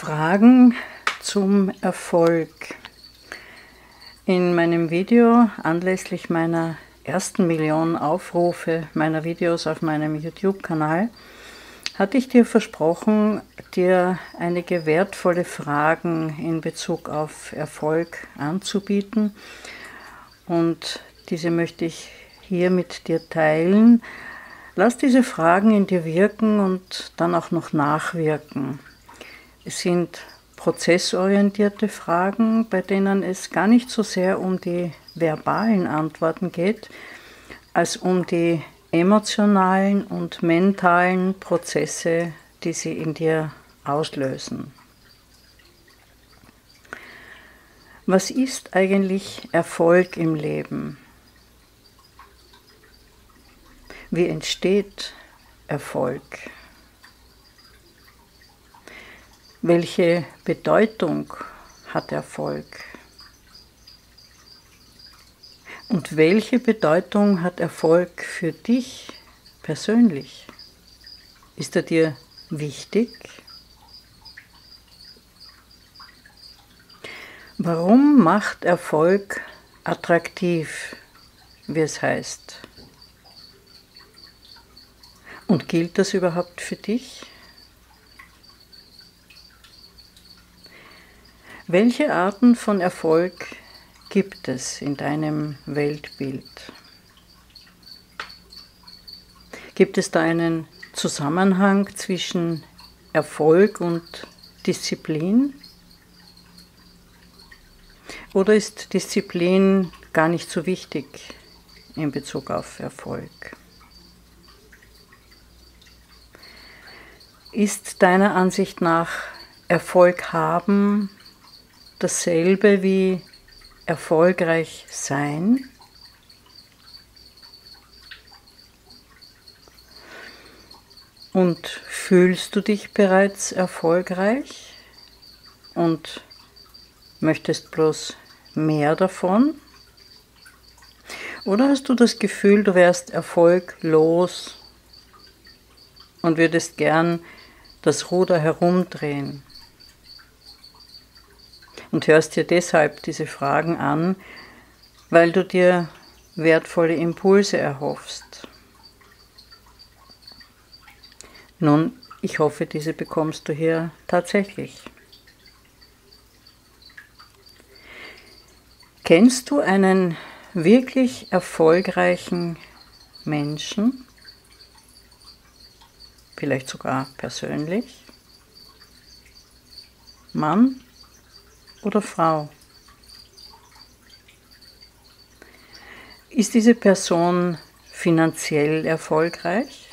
Fragen zum Erfolg. In meinem Video anlässlich meiner ersten Million Aufrufe meiner Videos auf meinem YouTube-Kanal hatte ich dir versprochen, dir einige wertvolle Fragen in Bezug auf Erfolg anzubieten, und diese möchte ich hier mit dir teilen. Lass diese Fragen in dir wirken und dann auch noch nachwirken. Es sind prozessorientierte Fragen, bei denen es gar nicht so sehr um die verbalen Antworten geht, als um die emotionalen und mentalen Prozesse, die sie in dir auslösen. Was ist eigentlich Erfolg im Leben? Wie entsteht Erfolg? Welche Bedeutung hat Erfolg? Und welche Bedeutung hat Erfolg für dich persönlich? Ist er dir wichtig? Warum macht Erfolg attraktiv, wie es heißt? Und gilt das überhaupt für dich? Welche Arten von Erfolg gibt es in deinem Weltbild? Gibt es da einen Zusammenhang zwischen Erfolg und Disziplin? Oder ist Disziplin gar nicht so wichtig in Bezug auf Erfolg? Ist deiner Ansicht nach Erfolg haben dasselbe wie erfolgreich sein? Und fühlst du dich bereits erfolgreich und möchtest bloß mehr davon? Oder hast du das Gefühl, du wärst erfolglos und würdest gern das Ruder herumdrehen? Und hörst dir deshalb diese Fragen an, weil du dir wertvolle Impulse erhoffst. Nun, ich hoffe, diese bekommst du hier tatsächlich. Kennst du einen wirklich erfolgreichen Menschen? Vielleicht sogar persönlich? Mann oder Frau? Ist diese Person finanziell erfolgreich?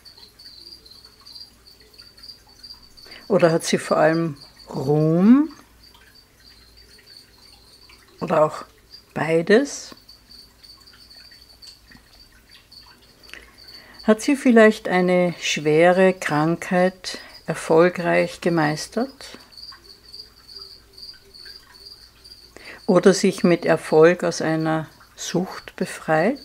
Oder hat sie vor allem Ruhm? Oder auch beides? Hat sie vielleicht eine schwere Krankheit erfolgreich gemeistert? Oder sich mit Erfolg aus einer Sucht befreit?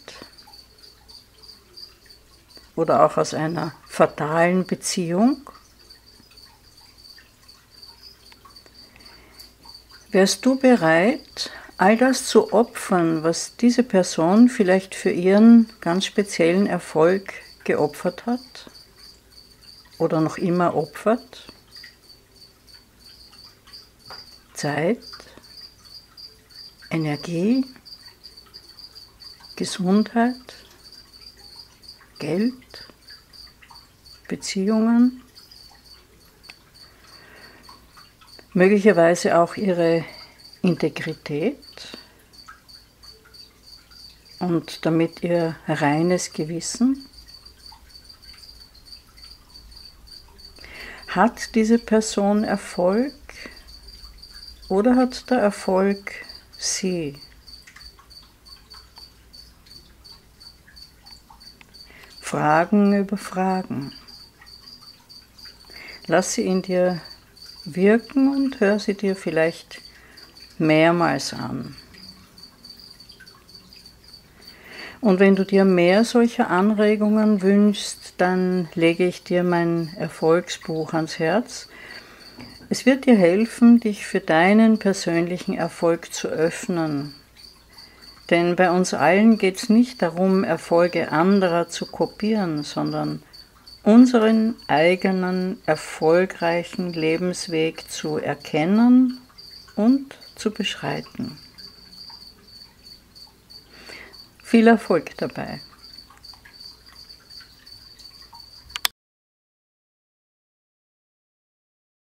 Oder auch aus einer fatalen Beziehung? Wärst du bereit, all das zu opfern, was diese Person vielleicht für ihren ganz speziellen Erfolg geopfert hat oder noch immer opfert? Zeit, Energie, Gesundheit, Geld, Beziehungen, möglicherweise auch ihre Integrität und damit ihr reines Gewissen. Hat diese Person Erfolg oder hat der Erfolg sie? Fragen über Fragen. Lass sie in dir wirken und hör sie dir vielleicht mehrmals an. Und wenn du dir mehr solcher Anregungen wünschst, dann lege ich dir mein Erfolgsbuch ans Herz. Es wird dir helfen, dich für deinen persönlichen Erfolg zu öffnen. Denn bei uns allen geht es nicht darum, Erfolge anderer zu kopieren, sondern unseren eigenen erfolgreichen Lebensweg zu erkennen und zu beschreiten. Viel Erfolg dabei!